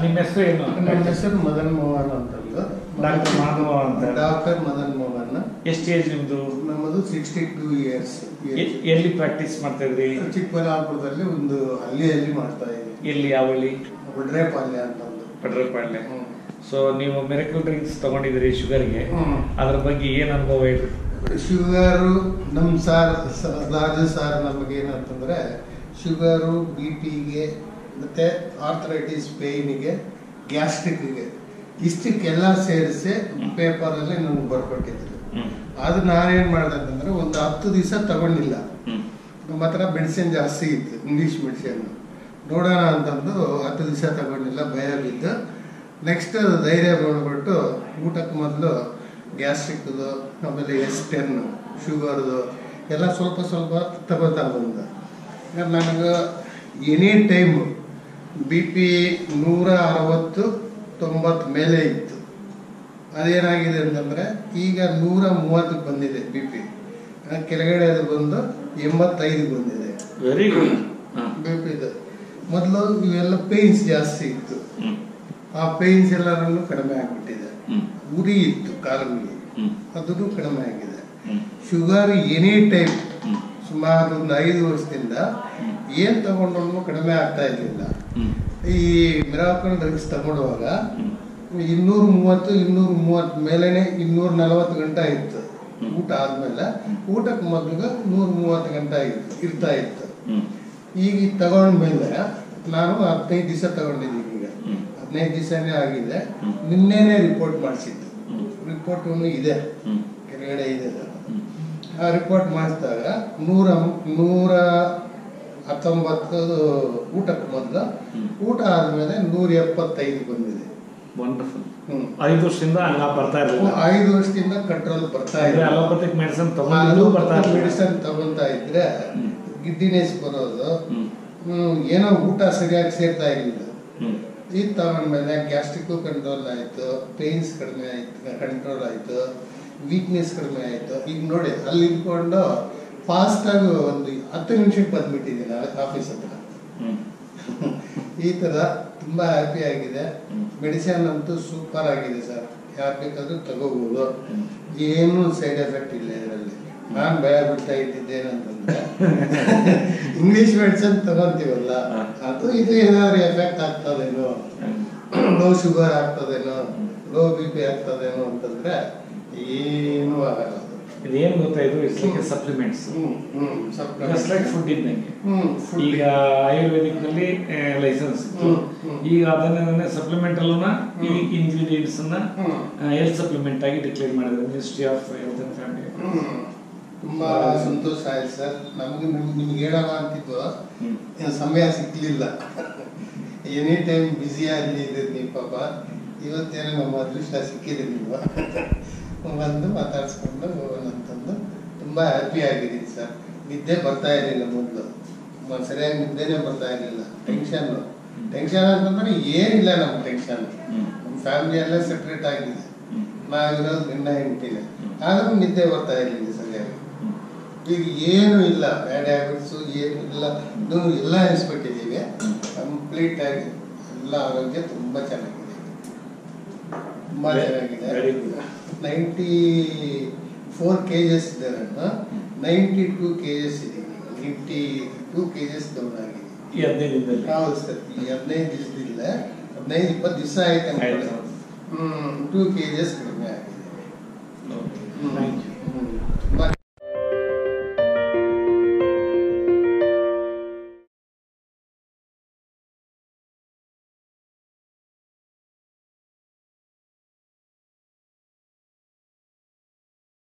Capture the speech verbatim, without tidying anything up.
ನಿಮ್ಮ ಹೆಸರು ಏನು? ನಮ್ಮ ಹೆಸರು ಮದನ್ ಮೋಹನ್ ಅಂತಂದು. ಡಾಕ್ಟರ್ ಮಾಧವ ಅಂತ. ಡಾಕ್ಟರ್ ಮದನ್ ಮೋಹನ್. ಎಷ್ಟು ಏಜ್ ನಿಮ್ದು? ನಮ್ಮದು ಸಿಕ್ಸ್ಟಿ ಟೂ ಇಯರ್ಸ್. ಎಲ್ಲಿ ಪ್ರಾಕ್ಟೀಸ್ ಮಾಡ್ತಾ ಇದ್ರಿ? ಚಿಕ್ಕಬಳ್ಳಾಪುರದಲ್ಲಿ ಒಂದು ಹಳ್ಳಿಯಲ್ಲಿ ಮಾಡ್ತಾ ಇದ್ವಿ. ಎಲ್ಲಿ? ಯಾವ ಹಳ್ಳಿ? ಒಡ್ರೆಪಾಳ್ಯ ಅಂತಂದು. ಒಡ್ರೆಪಾಳ್ಯ. ಸೊ ನೀವು ಮಿರಕಲ್ ಡ್ರಿಂಕ್ಸ್ ತಗೊಂಡಿದ್ರಿ ಶುಗರ್ಗೆ, ಅದ್ರ ಬಗ್ಗೆ ಏನ್ ಅನುಭವ ಇದೆ? ಶುಗರು ನಮ್ಮ ಸಾರ್ ರಾಜು ಸಾರ್ ನಮಗೆ ಏನಂತಂದ್ರೆ ಶುಗರು, ಬಿ ಪಿಗೆ ಮತ್ತೆ ಆರ್ಥರೈಟಿಸ್ ಪೇಯ್ನಿಗೆ, ಗ್ಯಾಸ್ಟ್ರಿಕ್ಗೆ ಇಷ್ಟಕ್ಕೆಲ್ಲ ಸೇರಿಸಿ ಪೇಪರಲ್ಲಿ ನಮ್ಗೆ ಬರ್ಕೊಟ್ಟಿದ್ರು. ಅದು ನಾನೇನು ಮಾಡಿದೆ ಅಂತಂದ್ರೆ ಒಂದು ಹತ್ತು ದಿವಸ ತಗೊಂಡಿಲ್ಲ. ನಮ್ಮ ಹತ್ರ ಮೆಡಿಸಿನ್ ಜಾಸ್ತಿ ಇತ್ತು, ಇಂಗ್ಲೀಷ್ ಮೆಡಿಸಿನ್. ನೋಡೋಣ ಅಂತಂದು ಹತ್ತು ದಿವಸ ತಗೊಂಡಿಲ್ಲ, ಭಯ ಬಿದ್ದು. ನೆಕ್ಸ್ಟ್ ಧೈರ್ಯ ಬಂದ್ಬಿಟ್ಟು ಊಟಕ್ಕೆ ಮೊದಲು ಗ್ಯಾಸ್ಟ್ರಿಕ್ದು, ಆಮೇಲೆ ಎಸ್ ಟೆನ್ ಶುಗರ್ದು ಎಲ್ಲ ಸ್ವಲ್ಪ ಸ್ವಲ್ಪ ತಗೋತಾ ಬಂದ. ನನಗೆ ಎನಿ ಟೈಮ್ ಬಿ ಪಿ ನೂರ ಅರವತ್ತು ತೊಂಬತ್ತು ಮೇಲೆ ಇತ್ತು. ಅದೇನಾಗಿದೆ ಅಂತಂದರೆ ಈಗ ನೂರ ಮೂವತ್ತಕ್ಕೆ ಬಂದಿದೆ ಬಿ ಪಿ. ಕೆಳಗಡೆ ಅದು ಬಂದು ಎಂಬತ್ತೈದು ಬಂದಿದೆ. Very good. ಬಿ ಪಿದು ಮೊದಲು ಇವೆಲ್ಲ ಪೇಯ್ನ್ಸ್ ಜಾಸ್ತಿ ಇತ್ತು, ಆ ಪೇಯ್ನ್ಸ್ ಎಲ್ಲರಲ್ಲೂ ಕಡಿಮೆ ಆಗಿಬಿಟ್ಟಿದೆ. ಉರಿ ಇತ್ತು ಕಾಲಲ್ಲಿ, ಅದನ್ನು ಕಡಿಮೆ ಆಗಿದೆ. ಶುಗರ್ ಎನಿ ಟೈಮ್ ಸುಮಾರು ಒಂದು ಐದು ವರ್ಷದಿಂದ ಏನ್ ತಗೊಂಡ್ರು ಕಡಿಮೆ ಆಗ್ತಾ ಇರ್ಲಿಲ್ಲ. ಈ ಮಿರಾಕಲ್ ಡ್ರಿಂಕ್ಸ್ ತಗೊಂಡುವಾಗ ಇನ್ನೂರ ಮೂವತ್ತು ಇನ್ನೂರ ಮೂವತ್ತು ಮೇಲೆನೆ ಇನ್ನೂರ ನಲವತ್ತು ಗಂಟೆ ಇತ್ತು. ಊಟ ಆದ್ಮೇಲೆ ಊಟಕ್ಕೆ ಮೊದಲು ನೂರ ಮೂವತ್ತು ಗಂಟೆ ಇತ್ತು ಇರ್ತಾ ಇತ್ತು. ಈಗ ತಗೊಂಡ್ಮೇಲೆ ನಾನು ಹದಿನೈದು ದಿವಸ ತಗೊಂಡಿದ್ದೀನಿ. ಈಗ ಹದಿನೈದು ದಿವಸನೇ ಆಗಿದೆ. ನಿನ್ನೆನೆ ರಿಪೋರ್ಟ್ ಮಾಡಿಸಿದ್ದು. ರಿಪೋರ್ಟ್ ಇದೆ, ಕೆಳಗಡೆ ಇದೆ. ಆ ರಿಪೋರ್ಟ್ ಮಾಡಿಸಿದಾಗ ನೂರ ನೂರ ಹತ್ತೊಂಬತ್ತು ಊಟಕ್ಕೆ ಮೊದಲು, ಊಟ ಆದ್ಮೇಲೆ ನೂರ ಎಪ್ಪತ್ತೈದು ಬಂದಿದೆ. ವಂಡರ್ಫುಲ್. ಐದು ವರ್ಷದಿಂದ ಬರ್ತಾ ಇರಲಿಲ್ಲ. ಐದು ವರ್ಷದಿಂದ ಕಂಟ್ರೋಲ್ ಬರ್ತಾ ಇದೆ. ಅಲೋಪತಿಕ್ ಮೆಡಿಸಿನ್ ತಗೊಂಡು ಬರ್ತಾ ಮೆಡಿಸಿನ್ ತಗೊಂತಾ ಇದ್ರೆ ಗಿಡ್ಡಿನೆಸ್ ಬರೋದು, ಏನೋ ಊಟ ಸರಿಯಾಗಿ ಸೇರ್ತಾ ಇರಲಿಲ್ಲ. ಇದು ತಗೊಂಡ್ಮೇಲೆ ಗ್ಯಾಸ್ಟ್ರಿಕ್ ಕಂಟ್ರೋಲ್ ಆಯ್ತು, ಪೇನ್ಸ್ ಕಡಿಮೆ ಆಯ್ತು, ಕಂಟ್ರೋಲ್ ಆಯ್ತು, ವೀಕ್ನೆಸ್ ಕಡಿಮೆ ಆಯ್ತು. ಈಗ ನೋಡಿ ಅಲ್ಲಿ ಇಟ್ಕೊಂಡು ಫಾಸ್ಟ್ ಆಗಿ ಒಂದು ಹತ್ತು ನಿಮಿಷಕ್ಕೆ ಬಂದ್ಬಿಟ್ಟಿದ್ದೀನಿ ಆಫೀಸ್ ಹತ್ರ. ಈ ತರ ತುಂಬಾ ಹ್ಯಾಪಿ ಆಗಿದೆ. ಮೆಡಿಸಿನ್ ಅಂತೂ ಸೂಪರ್ ಆಗಿದೆ ಸರ್, ಯಾರು ಬೇಕಾದ್ರೂ ತಗೋಬಹುದು. ಏನು ಸೈಡ್ ಎಫೆಕ್ಟ್ ಇಲ್ಲ ಇದರಲ್ಲಿ. ನಾನ್ ಭಯ ಬಿಡ್ತಾ ಇದ್ದಿದ್ದೇನಂತಂದ್ರೆ ಇಂಗ್ಲಿಷ್ ಮೆಡಿಸಿನ್ ತಗೊಂತೀವಲ್ಲ, ಅದು ಇದು ಏನಾದ್ರು ಎಫೆಕ್ಟ್ ಆಗ್ತದೇನೋ, ಲೋ ಶುಗರ್ ಆಗ್ತದೇನೋ, ಲೋ ಬಿ ಪಿ ಆಗ್ತದೇನೋ ಅಂತಂದ್ರೆ ಏನೂ ಆಗಲ್ಲ. ಇದೇನು ಗೊತ್ತಾ, ಇದು it's like supplements, just like food ಇದ್ದಂಗೆ. ಈಗ ಆಯುರ್ವೇದಿಕ್ ನಲ್ಲಿ ಲೈಸೆನ್ಸ್ ಇತ್ತು, ಈಗ ಅದನ್ನೇ ಸಪ್ಲಿಮೆಂಟ್ ಅಲ್ಲೂ ಈ ಇಂಗ್ರೀಡಿಯೆಂಟ್ಸ್ ಅನ್ನ ಹೆಲ್ತ್ ಸಪ್ಲಿಮೆಂಟ್ ಆಗಿ ಡಿಕ್ಲೇರ್ ಮಾಡಿದ್ರು ministry of health and family. ತುಂಬಾ ಸಂತೋಷ ಆಯ್ತು ಸರ್. ನಮ್ಗೆ ನಿಮ್ಗೆ ಹೇಳೋಣ ಅಂತಿದ್ದು ಸಮಯ ಸಿಕ್ಲಿಲ್ಲ. ಎನಿ ಟೈಮ್ ಬ್ಯುಸಿ ಆಗಿದ್ದೀರಿ ನೀವು ಪಾಪ. ಇವತ್ತೇನೋ ನಮ್ಮ ಅದೃಷ್ಟ ಸಿಕ್ಕಿದೆ, ನೀವು ಬಂದು ಮಾತಾಡ್ಸ್ಕೊಂಡು ಹೋಗೋಣ ಅಂತಂದು ತುಂಬಾ ಹ್ಯಾಪಿ ಆಗಿದ್ದೀನಿ ಸರ್. ನಿದ್ದೆ ಬರ್ತಾ ಇರಲಿಲ್ಲ ಮೊದಲು, ಸರಿಯಾಗಿ ನಿದ್ದೆನೇ ಬರ್ತಾ ಇರಲಿಲ್ಲ. ಟೆನ್ಷನ್ ಟೆನ್ಷನ್ ಅಂತಂದ್ರೆ ಏನಿಲ್ಲ ನಮ್ಗೆ ಟೆನ್ಷನ್. ನಮ್ಮ ಫ್ಯಾಮಿಲಿ ಎಲ್ಲ ಸೆಪ್ರೇಟ್ ಆಗಿದೆ, ನಾವಿರೋದು ಗಂಡ ಹೆಂಡತಿನೇ, ಆದ್ರೂ ನಿದ್ದೆ ಬರ್ತಾ ಇರಲಿಲ್ಲ ಸರಿಯಾಗಿ. ಈಗ ಏನು ಇಲ್ಲ, ಬ್ಯಾಡ್ ಹ್ಯಾಬಿಟ್ಸು ಏನು ಇಲ್ಲ, ನೀವು ಎಲ್ಲ ಎನ್ಸ್ಬಿಟ್ಟಿದ್ದೀವಿ. ಕಂಪ್ಲೀಟ್ ಆಗಿ ಎಲ್ಲ ಆರೋಗ್ಯ ತುಂಬ ಚೆನ್ನಾಗಿದೆ, ತುಂಬ ಚೆನ್ನಾಗಿದೆ. ನೈಂಟಿ ಫೋರ್ ಕೆ ಜಸ್ ಇದೆ, ನಾನು ನೈಂಟಿ ಟೂ ಕೆ ಜಸ್ ಇದ್ದೀನಿ. Ninety two KGs down ಆಗಿದೆ ಈ ಹದಿನೈದು ದಿನದಲ್ಲಿ. ಹೌದು ಸರ್, ಈ ಹದಿನೈದು ದಿವಸದಿಲ್ಲ, ಹದಿನೈದು ಇಪ್ಪತ್ತು ದಿವಸ ಆಯ್ತು. ಹ್ಮ್ ಟೂ ಕೆ ಜಸ್ ಕಡಿಮೆ ಆಗಿದೆ.